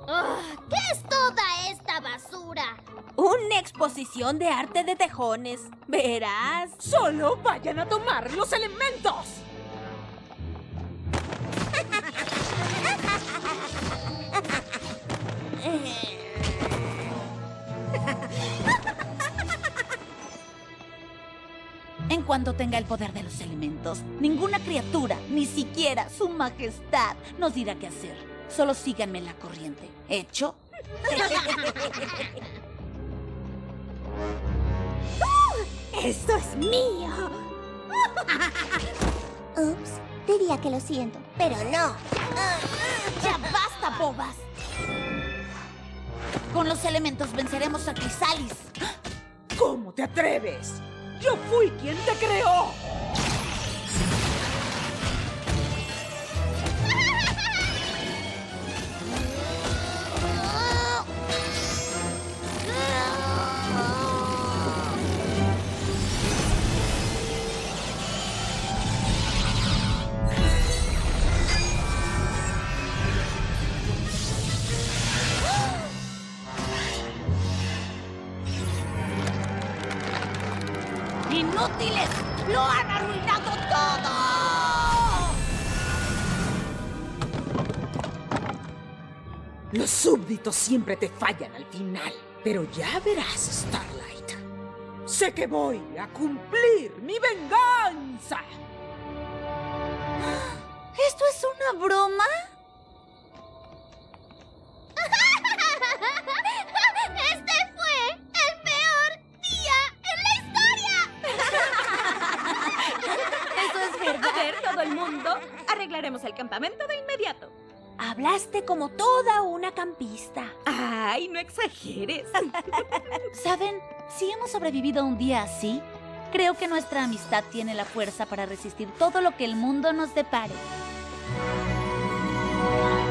¿Qué es toda esta basura? Una exposición de arte de tejones. Verás. ¡Solo vayan a tomar los elementos! En cuanto tenga el poder de los elementos, ninguna criatura, ni siquiera su majestad, nos dirá qué hacer. Solo síganme la corriente. ¿Hecho? ¡Esto es mío! Ups, diría que lo siento, pero no. ¡Ya basta, bobas! Con los elementos venceremos a Crisalis. ¿Cómo te atreves? ¡Yo fui quien te creó! ¡Inútiles! ¡Lo han arruinado todo! Los súbditos siempre te fallan al final. Pero ya verás, Starlight. Sé que voy a cumplir mi venganza. ¿Esto es una broma? ¡Este fue el peor día en la historia! Eso es verdad. A ver, todo el mundo, arreglaremos el campamento de inmediato. Hablaste como toda una campista. Ay, no exageres. ¿Saben? Si hemos sobrevivido un día así, creo que nuestra amistad tiene la fuerza para resistir todo lo que el mundo nos depare.